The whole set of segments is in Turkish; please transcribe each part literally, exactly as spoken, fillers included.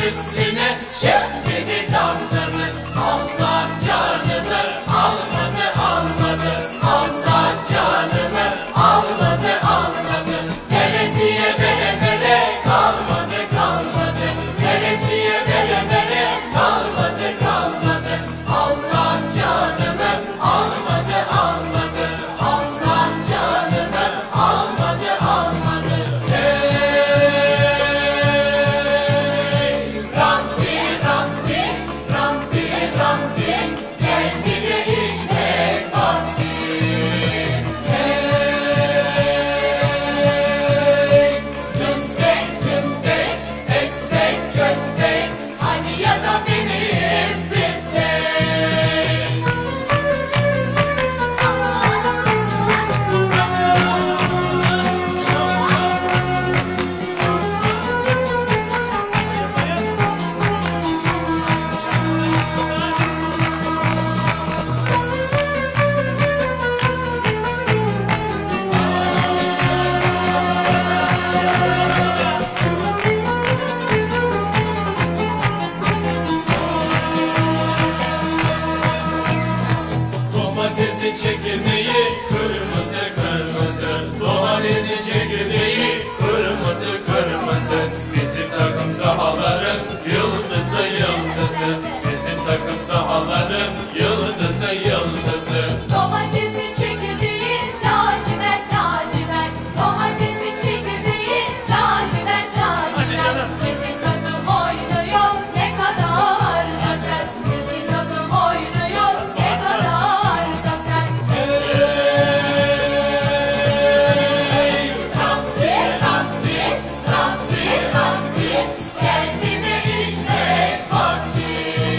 üstüne şık dedi damladı. Allah canımı almadı almadı, Allah canımı almadı almadı. Veresiye vere vere kalmadı kalmadı, veresiye vere vere kalmadı kalmadı. Allah canımı almadı almadı, Allah canımı almadı almadı. Hey Rabbi Rabbi Rabbi Rabbi, geldi de işte vakti. Hey zümbek zümbek, esbek kösbek, hani ya da benim biftek. Domatesin çekirdeği kırmızı kırmızı, domatesin çekirdeği kırmızı kırmızı. Bizim takım sahaların yıldızı yıldızı, bizim takım sahaların yıldızı yıldızı. Domatesin çekirdeği lacivert lacivert, domatesin çekirdeği lacivert lacivert. Sizin takım oynuyor ne kadar da sert, sizin takım oynuyor ne kadar da sert. Hey Rabbi Rabbi Rabbi Rabbi, geldi de işte vakti.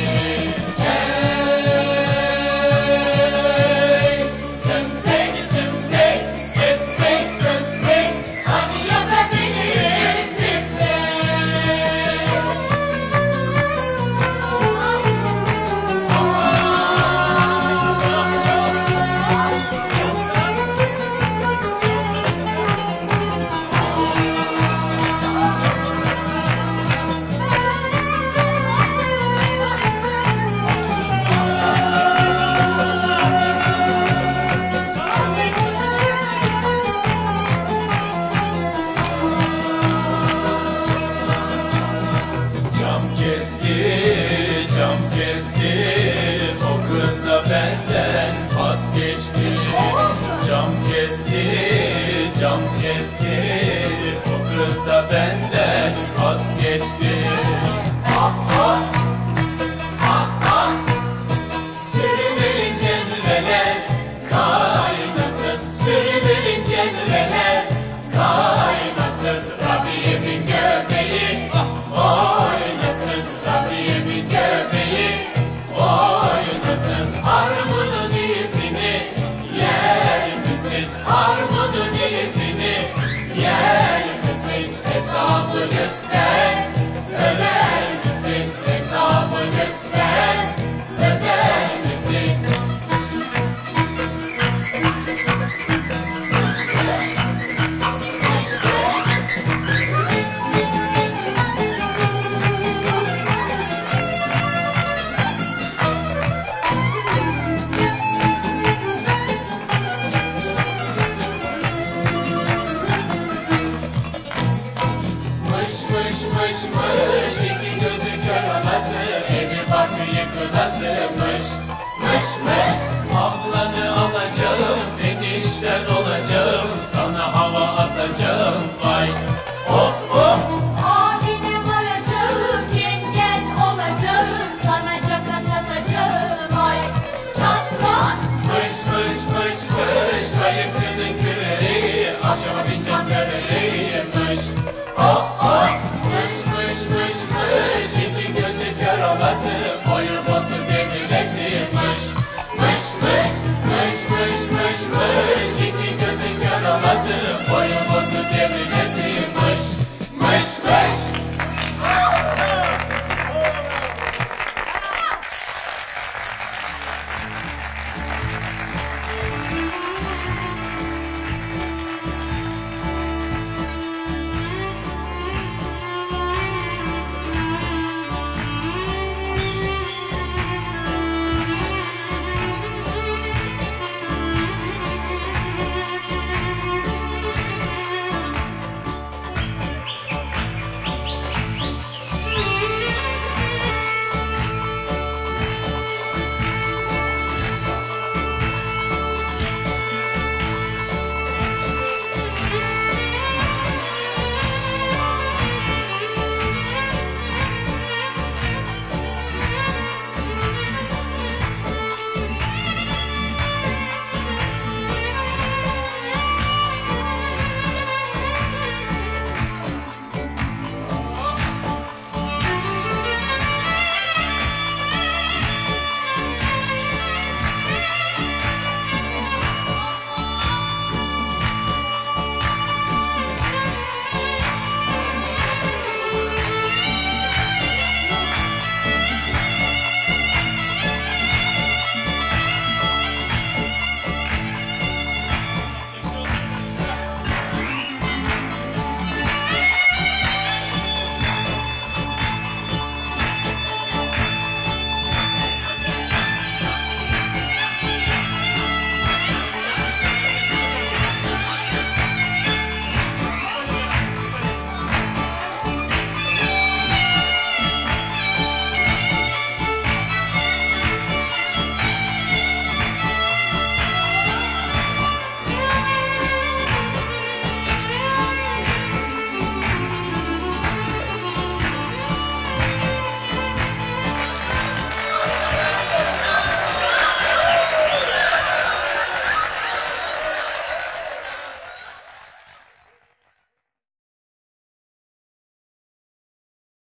Hey zümbek zümbek, esbek kösbek, hani ya da benim biftek. Cam kesti, cam kesti, o kız da benden vazgeçti. Cam kesti, cam kesti, o kız da benden vazgeçti. Ah ah, ah ah, sürüverin cezveler kaynasın, sürüverin cezveler kaynasın. Rabiye'min göbeği oynasın, Rabiye'min göbeği oynasın. Armudun iyisini yer misin? Armudun iyisini yer misin? Hesabı lütfen öder misin? Hesabı lütfen öder misin? Mış mış mış mış, iki gözü kör olası, evi barkı yıkılası. Mış mış mış, ablanı alacağım, enişten olacağım, sana hava atacağım. Vay